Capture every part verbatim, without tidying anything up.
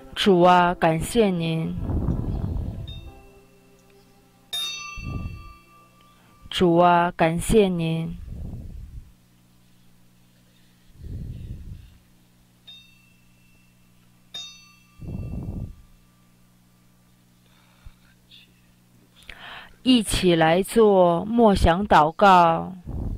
主啊，感谢您。主啊，感谢您。一起来做默想祷告。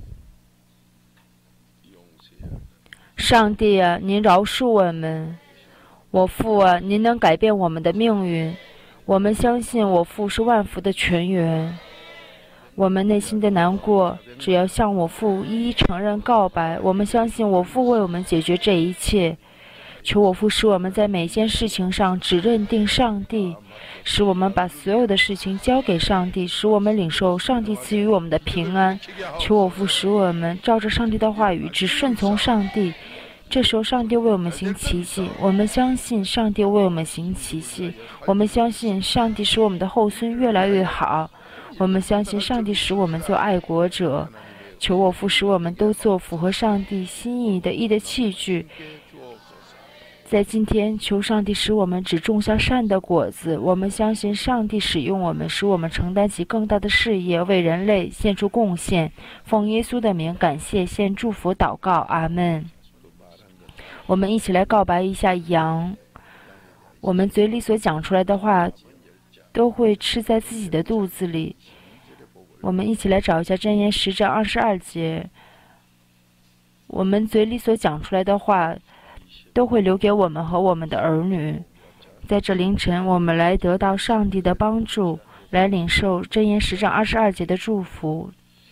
上帝啊，您饶恕我们。我父啊，您能改变我们的命运。我们相信我父是万福的泉源。我们内心的难过，只要向我父一一承认告白，我们相信我父为我们解决这一切。求我父使我们在每件事情上只认定上帝，使我们把所有的事情交给上帝，使我们领受上帝赐予我们的平安。求我父使我们照着上帝的话语，只顺从上帝。这时候上帝为我们行奇迹，我们相信上帝为我们行奇迹，我们相信上帝使我们的后孙越来越好，我们相信上帝使我们做爱国者。求我父使我们都做符合上帝心意的义的器具。在今天，求上帝使我们只种下善的果子。我们相信上帝使用我们，使我们承担起更大的事业，为人类献出贡献。奉耶稣的名感谢，献祝福祷告，阿们。我们一起来告白一下羊。我们嘴里所讲出来的话，都会吃在自己的肚子里。我们一起来找一下箴言十章二十二节。我们嘴里所讲出来的话，都会留给我们和我们的儿女。在这凌晨，我们来得到上帝的帮助，来领受箴言十章二十二节的祝福。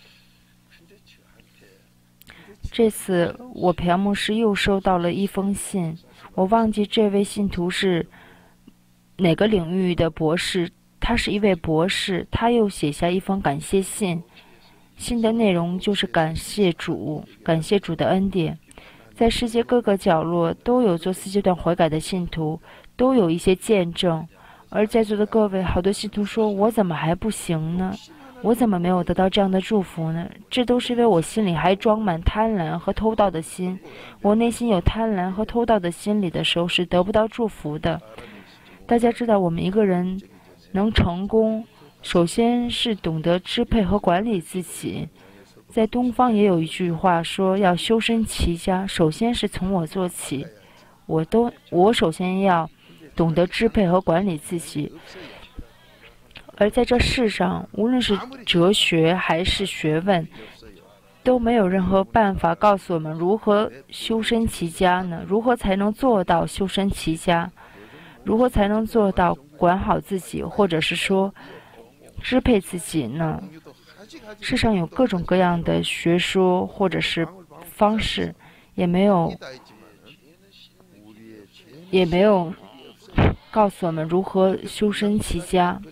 这次我朴牧师又收到了一封信，我忘记这位信徒是哪个领域的博士，他是一位博士，他又写下一封感谢信。信的内容就是感谢主，感谢主的恩典。在世界各个角落都有做四阶段悔改的信徒，都有一些见证。而在座的各位，好多信徒说，我怎么还不行呢？我怎么没有得到这样的祝福呢？这都是因为我心里还装满贪婪和偷盗的心。我内心有贪婪和偷盗的心理的时候，是得不到祝福的。大家知道，我们一个人能成功，首先是懂得支配和管理自己。在东方也有一句话说，要修身齐家，首先是从我做起。我都我首先要懂得支配和管理自己。而在这世上，无论是哲学还是学问，都没有任何办法告诉我们如何修身齐家呢？如何才能做到修身齐家？如何才能做到管好自己，或者是说支配自己呢？世上有各种各样的学说或者是方式，也没有也没有告诉我们如何修身齐家。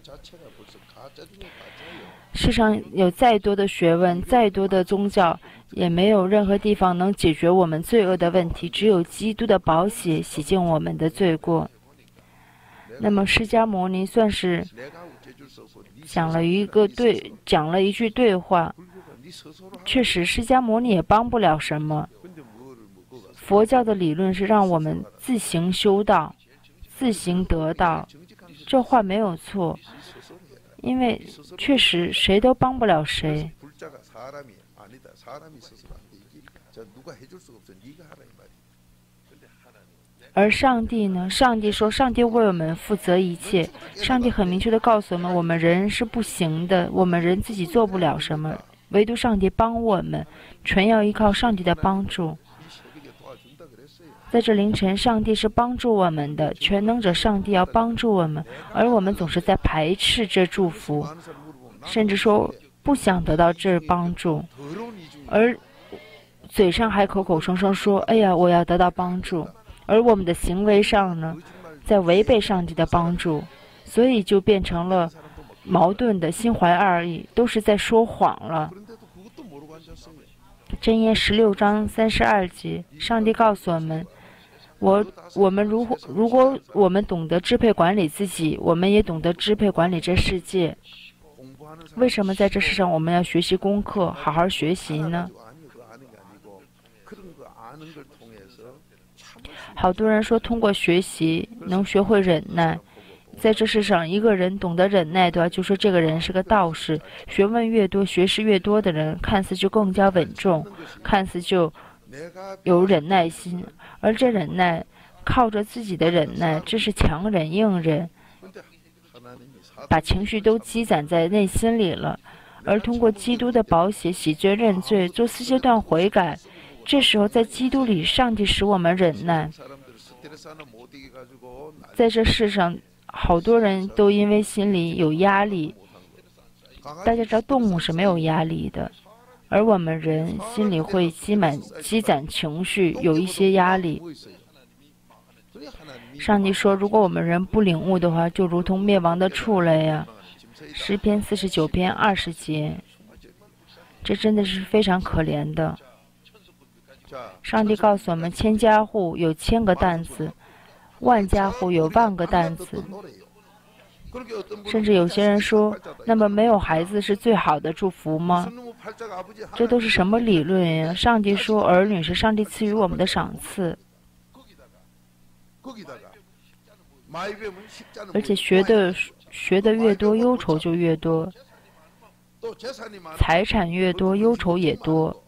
世上有再多的学问，再多的宗教，也没有任何地方能解决我们罪恶的问题，只有基督的宝血洗净我们的罪过。那么释迦牟尼算是讲了一个对讲了一句对话，确实释迦牟尼也帮不了什么。佛教的理论是让我们自行修道，自行得道，这话没有错，因为确实谁都帮不了谁。而上帝呢？上帝说，上帝为我们负责一切。上帝很明确地告诉我们，我们人是不行的，我们人自己做不了什么，唯独上帝帮我们，全要依靠上帝的帮助。在这凌晨，上帝是帮助我们的，全能者上帝要帮助我们，而我们总是在排斥这祝福，甚至说不想得到这帮助，而嘴上还口口声声说，哎呀，我要得到帮助。而我们的行为上呢，在违背上帝的帮助，所以就变成了矛盾的，心怀二意，都是在说谎了。箴言十六章三十二节，上帝告诉我们，我我们如果如果我们懂得支配管理自己，我们也懂得支配管理这世界。为什么在这世上我们要学习功课，好好学习呢？ 好多人说通过学习能学会忍耐。在这世上，一个人懂得忍耐的话，就说这个人是个道士。学问越多、学识越多的人，看似就更加稳重，看似就有忍耐心。而这忍耐，靠着自己的忍耐，这是强忍硬忍，把情绪都积攒在内心里了。而通过基督的宝血洗罪认罪，做四阶段悔改，这时候在基督里，上帝使我们忍耐。在这世上，好多人都因为心里有压力。大家知道动物是没有压力的，而我们人心里会积满积攒情绪，有一些压力。上帝说，如果我们人不领悟的话，就如同灭亡的畜类呀、啊。诗篇四十九篇二十节，这真的是非常可怜的。上帝告诉我们，千家户有千个担子，万家户有万个担子。甚至有些人说，那么没有孩子是最好的祝福吗？这都是什么理论呀？上帝说，儿女是上帝赐予我们的赏赐。而且学的学的越多，忧愁就越多；财产越多，忧愁也多。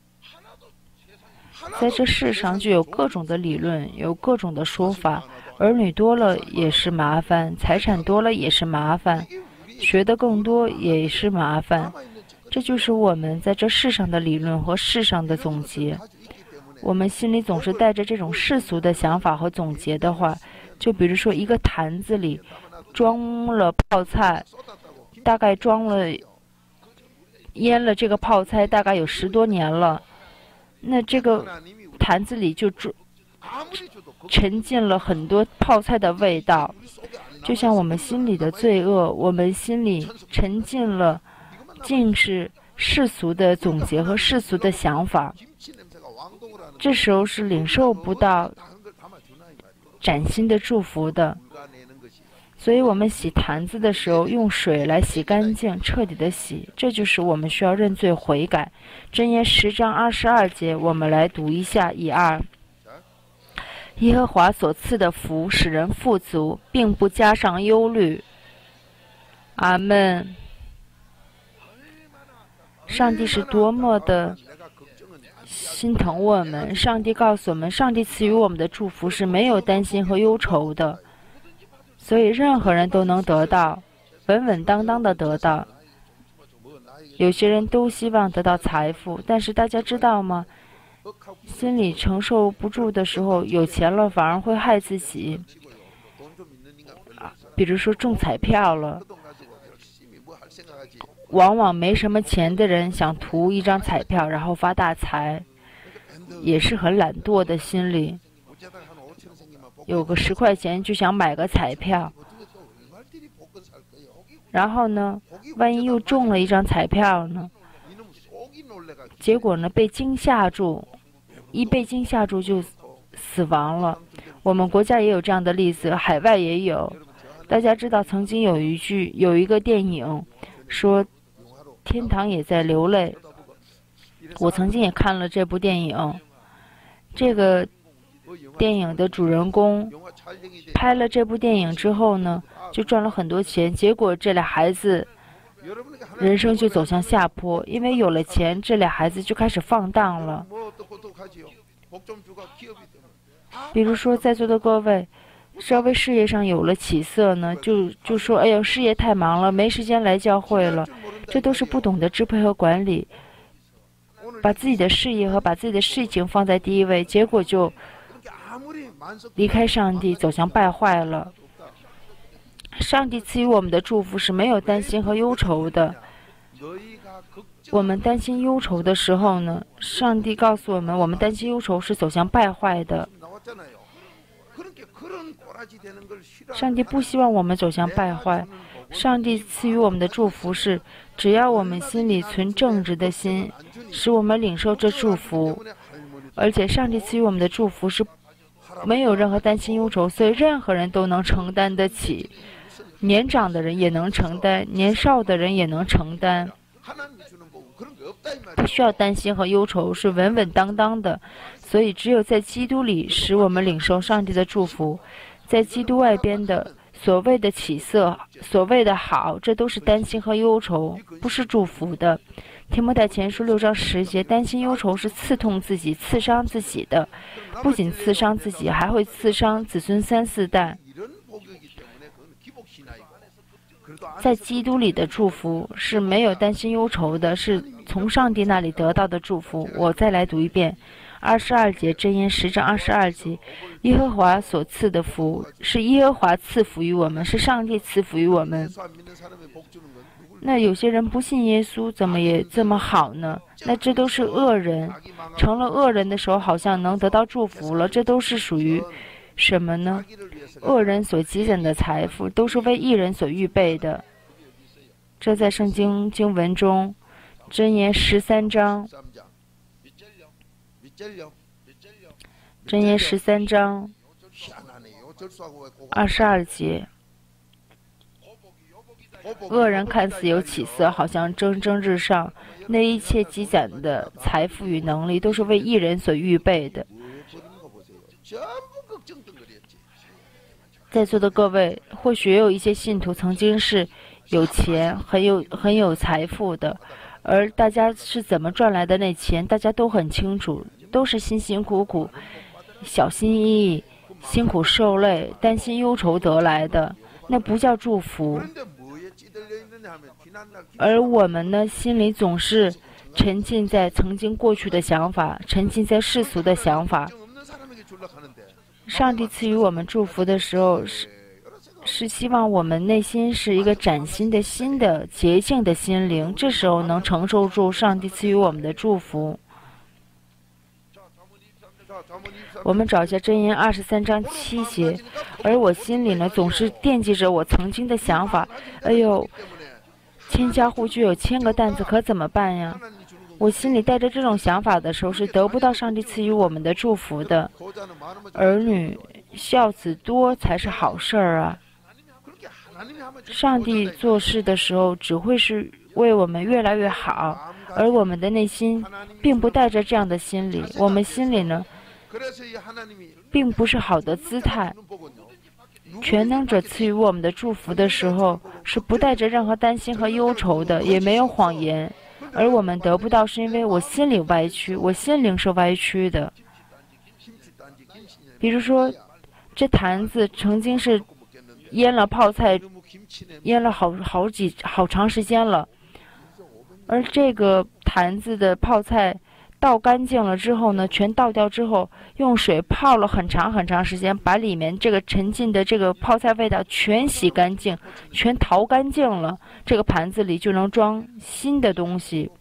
在这世上就有各种的理论，有各种的说法。儿女多了也是麻烦，财产多了也是麻烦，学的更多也是麻烦。这就是我们在这世上的理论和世上的总结。我们心里总是带着这种世俗的想法和总结的话，就比如说一个坛子里装了泡菜，大概装了腌了这个泡菜大概有十多年了，那这个坛子里就沉浸了很多泡菜的味道。就像我们心里的罪恶，我们心里沉浸了尽是世俗的总结和世俗的想法，这时候是领受不到崭新的祝福的。所以我们洗坛子的时候，用水来洗干净，彻底的洗，这就是我们需要认罪悔改。箴言十章二十二节，我们来读一下一二。耶和华所赐的福使人富足，并不加上忧虑。阿们。上帝是多么的心疼我们，上帝告诉我们，上帝赐予我们的祝福是没有担心和忧愁的，所以任何人都能得到，稳稳当当的得到。有些人都希望得到财富，但是大家知道吗？心里承受不住的时候，有钱了反而会害自己。啊，比如说中彩票了，往往没什么钱的人想图一张彩票然后发大财，也是很懒惰的心理。有个十块钱就想买个彩票，然后呢，万一又中了一张彩票呢？结果呢，被惊吓住，一被惊吓住就死亡了。我们国家也有这样的例子，海外也有。大家知道，曾经有一句有一个电影说天堂也在流泪。我曾经也看了这部电影，这个电影的主人公拍了这部电影之后呢，就赚了很多钱，结果这俩孩子人生就走向下坡，因为有了钱，这俩孩子就开始放荡了。比如说在座的各位稍微事业上有了起色呢，就就说哎呦，事业太忙了，没时间来教会了。这都是不懂得支配和管理，把自己的事业和把自己的事情放在第一位，结果就离开上帝，走向败坏了。上帝赐予我们的祝福是没有担心和忧愁的。我们担心忧愁的时候呢，上帝告诉我们，我们担心忧愁是走向败坏的。上帝不希望我们走向败坏。上帝赐予我们的祝福是，只要我们心里存正直的心，使我们领受这祝福。而且上帝赐予我们的祝福是没有任何担心忧愁，所以任何人都能承担得起。年长的人也能承担，年少的人也能承担，不需要担心和忧愁，是稳稳当当的。 所以，只有在基督里，使我们领受上帝的祝福。在基督外边的所谓的起色、所谓的好，这都是担心和忧愁，不是祝福的。提摩太前书六章十节，担心忧愁是刺痛自己、刺伤自己的，不仅刺伤自己，还会刺伤子孙三四代。在基督里的祝福是没有担心忧愁的，是从上帝那里得到的祝福。我再来读一遍。二十二节，箴言十章二十二节，耶和华所赐的福是耶和华赐福于我们，是上帝赐福于我们。那有些人不信耶稣，怎么也这么好呢？那这都是恶人，成了恶人的时候，好像能得到祝福了。这都是属于什么呢？恶人所积攒的财富，都是为义人所预备的。这在圣经经文中，箴言十三章。箴言十三章二十二节，恶人看似有起色，好像蒸蒸日上，那一切积攒的财富与能力都是为义人所预备的。在座的各位，或许也有一些信徒曾经是有钱、很有很有财富的，而大家是怎么赚来的那钱，大家都很清楚。都是辛辛苦苦、小心翼翼、辛苦受累、担心忧愁得来的，那不叫祝福。而我们呢，心里总是沉浸在曾经过去的想法，沉浸在世俗的想法。上帝赐予我们祝福的时候，是是希望我们内心是一个崭新的、新的、洁净的心灵，这时候能承受住上帝赐予我们的祝福。我们找一下箴言二十三章七节，而我心里呢，总是惦记着我曾经的想法。哎呦，千家户就有千个担子，可怎么办呀？我心里带着这种想法的时候，是得不到上帝赐予我们的祝福的。儿女孝子多才是好事儿啊！上帝做事的时候，只会是为我们越来越好，而我们的内心并不带着这样的心理。我们心里呢，并不是好的姿态。全能者赐予我们的祝福的时候，是不带着任何担心和忧愁的，也没有谎言。而我们得不到，是因为我心里歪曲，我心灵是歪曲的。比如说，这坛子曾经是腌了泡菜，腌了好好几好长时间了，而这个坛子的泡菜倒干净了之后呢，全倒掉之后，用水泡了很长很长时间，把里面这个沉浸的这个泡菜味道全洗干净，全淘干净了，这个盘子里就能装新的东西。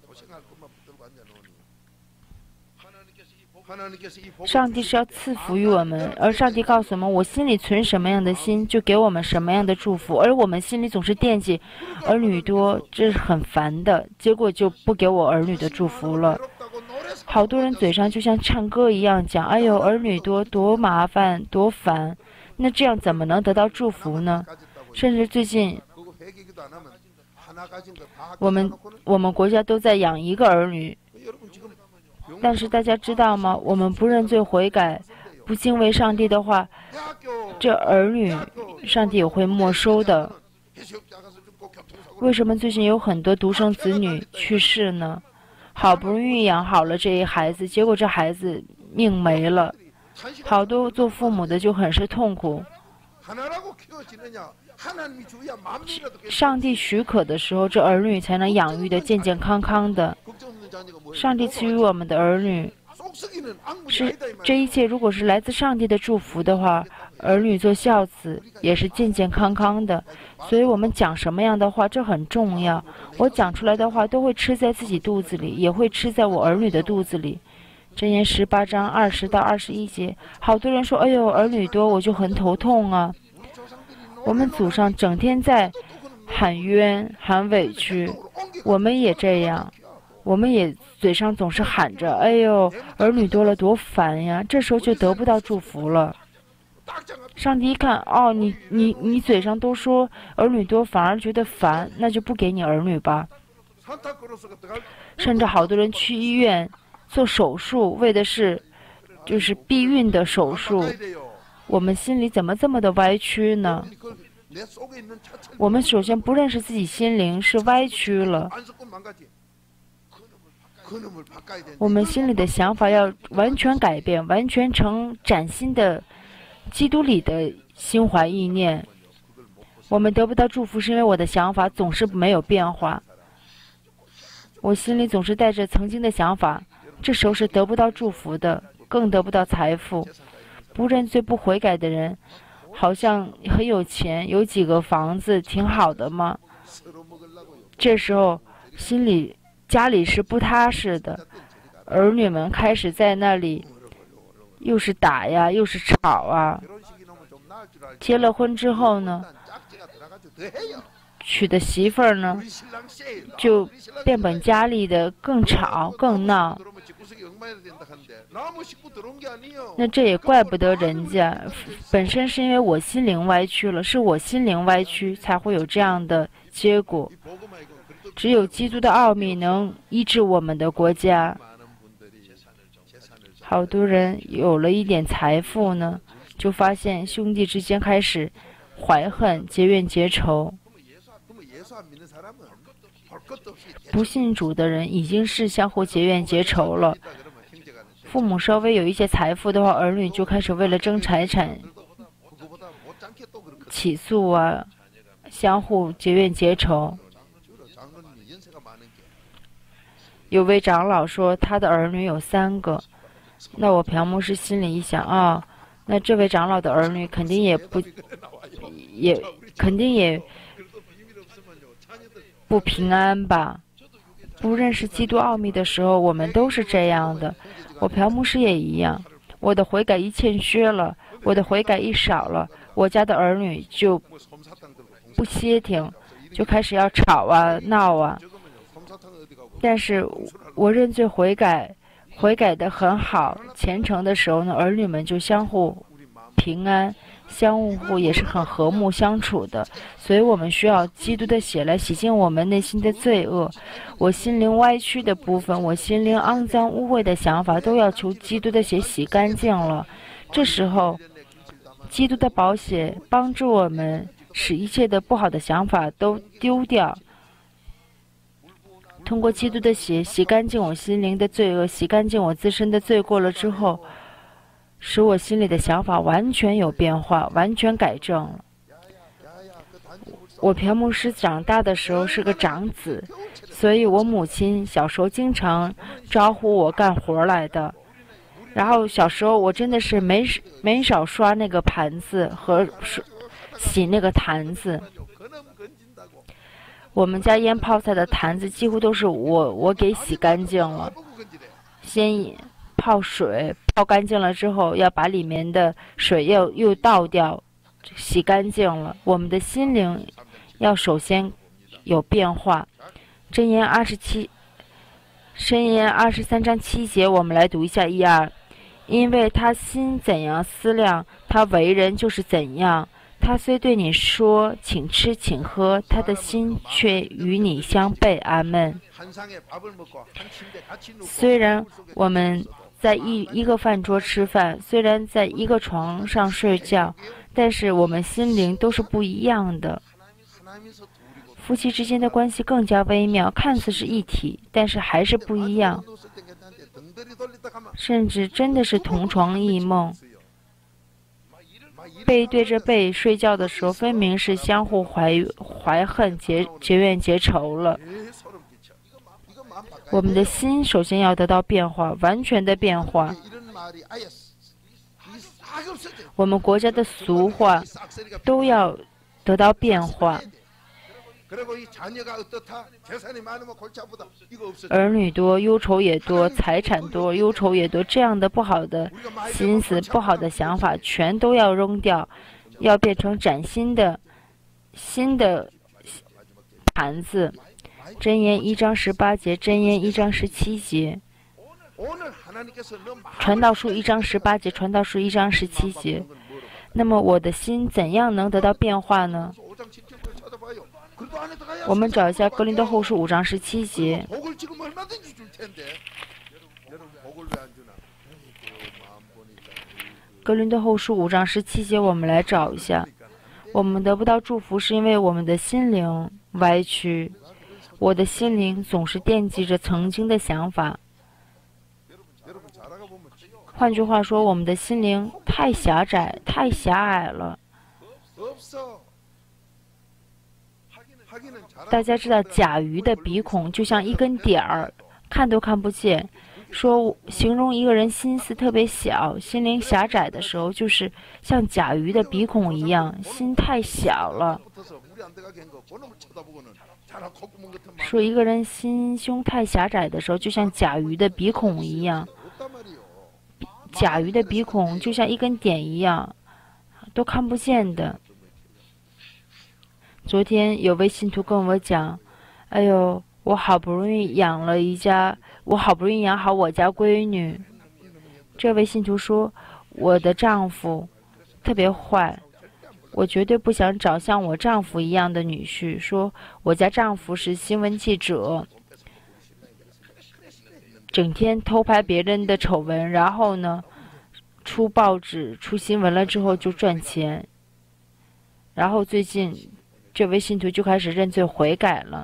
上帝是要赐福于我们，而上帝告诉我们，我心里存什么样的心，就给我们什么样的祝福。而我们心里总是惦记儿女多，这是很烦的，结果就不给我儿女的祝福了。好多人嘴上就像唱歌一样讲，哎呦，儿女多多麻烦多烦，那这样怎么能得到祝福呢？甚至最近我们我们国家都在养一个儿女，但是大家知道吗？我们不认罪悔改，不敬畏上帝的话，这儿女上帝也会没收的。为什么最近有很多独生子女去世呢？好不容易养好了这一孩子，结果这孩子命没了，好多做父母的就很是痛苦。上帝许可的时候，这儿女才能养育的健健康康的。上帝赐予我们的儿女，是这一切如果是来自上帝的祝福的话，儿女做孝子也是健健康康的。所以我们讲什么样的话，这很重要。我讲出来的话都会吃在自己肚子里，也会吃在我儿女的肚子里。箴言十八章二十到二十一节，好多人说，哎呦，儿女多我就很头痛啊。我们祖上整天在喊冤喊委屈，我们也这样，我们也嘴上总是喊着，哎呦，儿女多了多烦呀，这时候就得不到祝福了。上帝一看，哦，你你你嘴上都说儿女多，反而觉得烦，那就不给你儿女吧。甚至好多人去医院做手术，为的是就是避孕的手术，我们心里怎么这么的歪曲呢？我们首先不认识自己心灵是歪曲了，我们心里的想法要完全改变，完全成崭新的基督里的心怀意念。我们得不到祝福是因为我的想法总是没有变化，我心里总是带着曾经的想法，这时候是得不到祝福的，更得不到财富。不认罪不悔改的人好像很有钱，有几个房子挺好的嘛，这时候心里家里是不踏实的，儿女们开始在那里又是打呀又是吵啊。结了婚之后呢，娶的媳妇儿呢就变本加厉的更吵更闹，那这也怪不得人家，本身是因为我心灵歪曲了，是我心灵歪曲才会有这样的结果。只有基督的奥秘能医治我们的国家。好多人有了一点财富呢，就发现兄弟之间开始怀恨结怨结仇。不信主的人已经是相互结怨结仇了。父母稍微有一些财富的话，儿女就开始为了争财产起诉啊，相互结怨结仇。有位长老说他的儿女有三个，那我朴牧师心里一想啊，那这位长老的儿女肯定也不也肯定也不平安吧。不认识基督奥秘的时候，我们都是这样的。我朴牧师也一样，我的悔改一欠缺了，我的悔改一少了，我家的儿女就不歇停，就开始要吵啊闹啊。但是我认罪悔改悔改的很好虔诚的时候呢，儿女们就相互平安，相互也是很和睦相处的。所以我们需要基督的血来洗净我们内心的罪恶，我心灵歪曲的部分，我心灵肮脏污秽的想法都要求基督的血洗干净了。这时候基督的宝血帮助我们使一切的不好的想法都丢掉。通过基督的血洗干净我心灵的罪恶，洗干净我自身的罪过了之后，使我心里的想法完全有变化，完全改正了。我朴牧师长大的时候是个长子，所以我母亲小时候经常招呼我干活来的。然后小时候我真的是没没少刷那个盘子和洗那个坛子。我们家腌泡菜的坛子几乎都是我我给洗干净了，先泡水，泡干净了之后要把里面的水又又倒掉，洗干净了。我们的心灵要首先有变化。箴言二十七，箴言二十三章七节，我们来读一下一二。因为他心怎样思量，他为人就是怎样。他虽对你说请吃请喝，他的心却与你相悖。阿们。虽然我们在一一个饭桌吃饭，虽然在一个床上睡觉，但是我们心灵都是不一样的。夫妻之间的关系更加微妙，看似是一体，但是还是不一样，甚至真的是同床异梦。背对着背睡觉的时候，分明是相互怀怀恨结结怨结仇了。我们的心首先要得到变化，完全的变化。我们国家的俗话都要得到变化。儿女多，忧愁也多；财产多，忧愁也多。这样的不好的心思、不好的想法，全都要扔掉，要变成崭新的、新的盘子。箴言一章十八节，箴言一章十七节，传道书一章十八节，传道书一章十七节。那么我的心怎样能得到变化呢？我们找一下哥林多后书五章十七节。 格林多后书五章十七节，我们来找一下。我们得不到祝福，是因为我们的心灵歪曲。我的心灵总是惦记着曾经的想法。换句话说，我们的心灵太狭窄、太狭隘了。大家知道，甲鱼的鼻孔就像一根点儿，看都看不见。说形容一个人心思特别小、心灵狭窄的时候，就是像甲鱼的鼻孔一样，心太小了。说一个人心胸太狭窄的时候，就像甲鱼的鼻孔一样，甲鱼的鼻孔就像一根点一样，都看不见的。昨天有位信徒跟我讲，哎呦，我好不容易养了一家，我好不容易养好我家闺女。这位信徒说，我的丈夫特别坏，我绝对不想找像我丈夫一样的女婿。说我家丈夫是新闻记者，整天偷拍别人的丑闻，然后呢，出报纸、出新闻了之后就赚钱。然后最近这位信徒就开始认罪悔改了。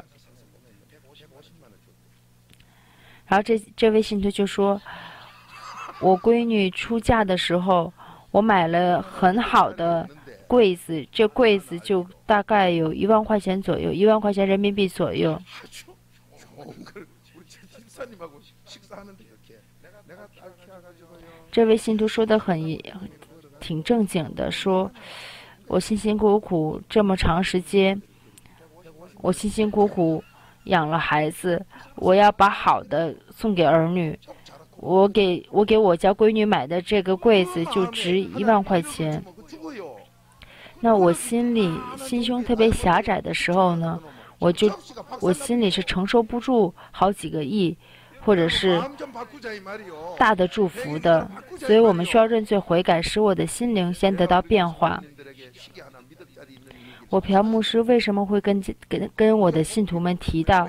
然后这这位信徒就说，我闺女出嫁的时候，我买了很好的柜子，这柜子就大概有一万块钱左右，一万块钱人民币左右。这位信徒说的很挺正经的，说我辛辛苦苦这么长时间，我辛辛苦苦养了孩子，我要把好的送给儿女。我给我给我家闺女买的这个柜子就值一万块钱。那我心里心胸特别狭窄的时候呢，我就我心里是承受不住好几个亿，或者是大的祝福的。所以我们需要认罪悔改，使我的心灵先得到变化。我朴牧师为什么会跟跟跟我的信徒们提到，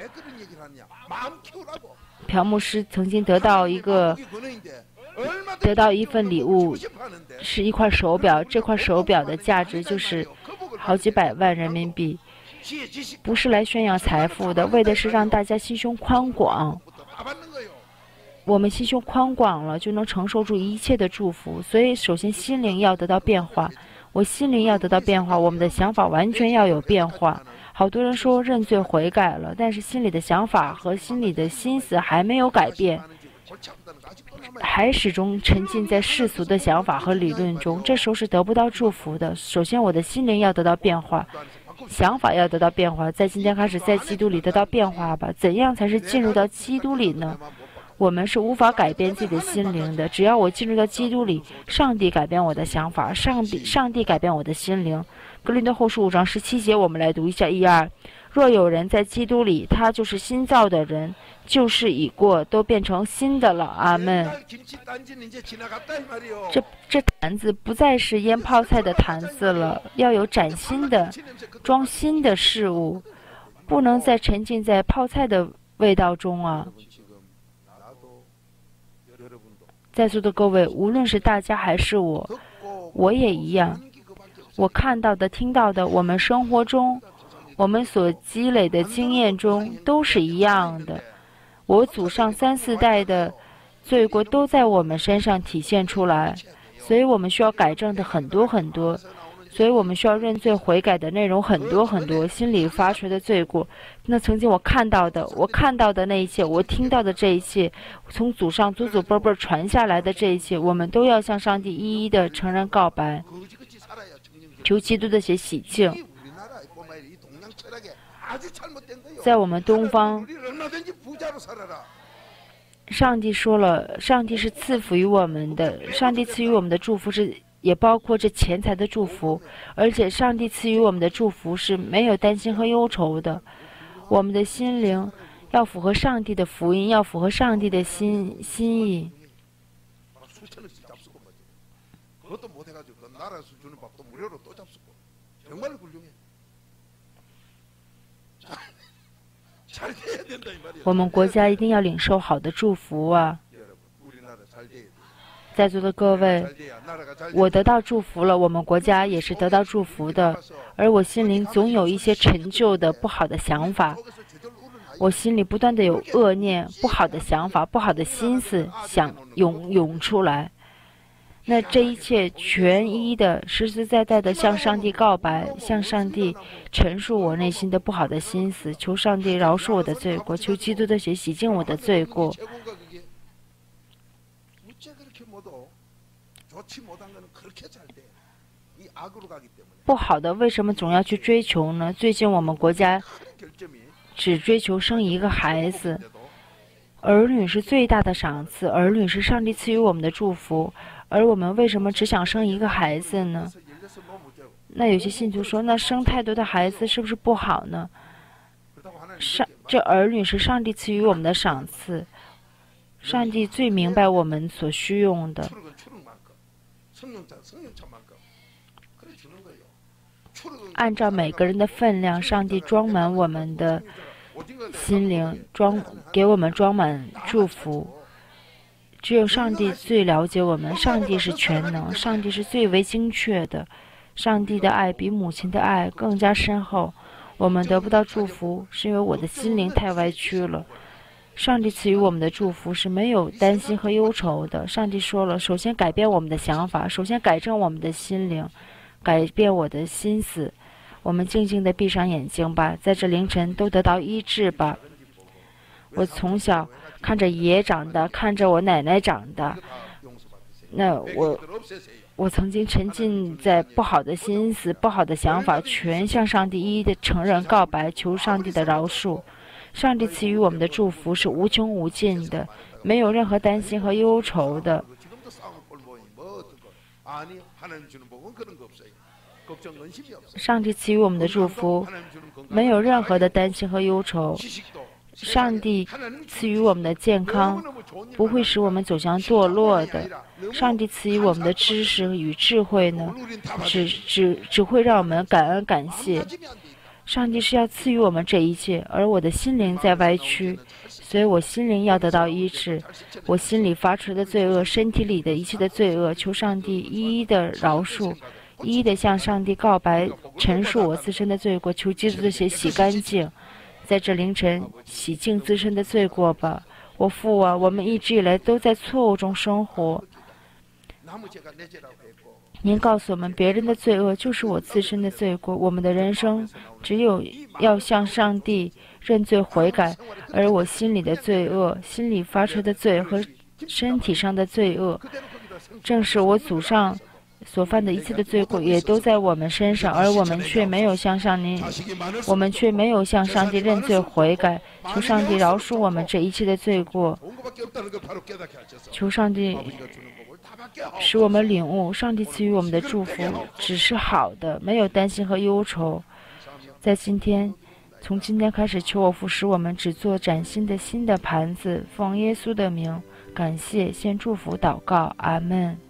朴牧师曾经得到一个得到一份礼物，是一块手表，这块手表的价值就是好几百万人民币，不是来炫耀财富的，为的是让大家心胸宽广。我们心胸宽广了，就能承受住一切的祝福。所以首先心灵要得到变化，我心灵要得到变化，我们的想法完全要有变化。好多人说认罪悔改了，但是心里的想法和心里的心思还没有改变，还始终沉浸在世俗的想法和理论中，这时候是得不到祝福的。首先我的心灵要得到变化，想法要得到变化，在今天开始在基督里得到变化吧。怎样才是进入到基督里呢？我们是无法改变自己的心灵的，只要我进入到基督里，上帝改变我的想法，上帝上帝改变我的心灵。格林多后书五章十七节，我们来读一下一二。若有人在基督里，他就是新造的人，旧事已过，都变成新的了。阿门。这这坛子不再是腌泡菜的坛子了，要有崭新的装新的事物，不能再沉浸在泡菜的味道中啊。在座的各位，无论是大家还是我，我也一样。我看到的、听到的，我们生活中，我们所积累的经验中，都是一样的。我祖上三四代的罪过都在我们身上体现出来，所以我们需要改正的很多很多。所以我们需要认罪悔改的内容很多很多，心里发出的罪过。那曾经我看到的，我看到的那一切，我听到的这一切，从祖上祖祖辈辈传下来的这一切，我们都要向上帝一一的承认告白，求基督的血洗净。在我们东方，上帝说了，上帝是赐福于我们的，上帝赐予我们的祝福是也包括这钱财的祝福，而且上帝赐予我们的祝福是没有担心和忧愁的。我们的心灵要符合上帝的福音，要符合上帝的心心意。我们国家一定要领受好的祝福啊！ 在座的各位，我得到祝福了，我们国家也是得到祝福的，而我心灵总有一些陈旧的不好的想法，我心里不断的有恶念、不好的想法、不好的心思想涌涌出来。那这一切全一的、实实在在的向上帝告白，向上帝陈述我内心的不好的心思，求上帝饶恕我的罪过，求基督的血洗净我的罪过。不好的为什么总要去追求呢？最近我们国家只追求生一个孩子，儿女是最大的赏赐，儿女是上帝赐予我们的祝福。而我们为什么只想生一个孩子呢？那有些信徒说，那生太多的孩子是不是不好呢？上这儿女是上帝赐予我们的赏赐，上帝最明白我们所需用的。按照每个人的分量，上帝装满我们的心灵，装给我们装满祝福。只有上帝最了解我们，上帝是全能，上帝是最为精确的，上帝的爱比母亲的爱更加深厚。我们得不到祝福，是因为我的心灵太歪曲了。上帝赐予我们的祝福是没有担心和忧愁的。上帝说了，首先改变我们的想法，首先改正我们的心灵，改变我的心思。我们静静地闭上眼睛吧，在这凌晨都得到医治吧。我从小看着爷爷长大，看着我奶奶长大，那我我曾经沉浸在不好的心思、不好的想法，全向上帝一一的承认、告白，求上帝的饶恕。上帝赐予我们的祝福是无穷无尽的，没有任何担心和忧愁的。上帝赐予我们的祝福没有任何的担心和忧愁。上帝赐予我们的健康不会使我们走向堕落的。上帝赐予我们的知识与智慧呢，只只只会让我们感恩感谢。上帝是要赐予我们这一切，而我的心灵在歪曲，所以我心灵要得到医治。我心里发出的罪恶，身体里的一切的罪恶，求上帝一一的饶恕，一一的向上帝告白，陈述我自身的罪过，求基督的血洗干净。在这凌晨洗净自身的罪过吧。我父啊，我们一直以来都在错误中生活。您告诉我们，别人的罪恶就是我自身的罪过。我们的人生只有要向上帝认罪悔改，而我心里的罪恶，心里发出的罪和身体上的罪恶，正是我祖上所犯的一切的罪过，也都在我们身上，而我们却没有向上帝，我们却没有向上帝认罪悔改，求上帝饶恕我们这一切的罪过，求上帝使我们领悟，上帝赐予我们的祝福只是好的，没有担心和忧愁。在今天，从今天开始，求我父使我们只做崭新的新的盘子，奉耶稣的名，感谢，献祝福祷告，阿们。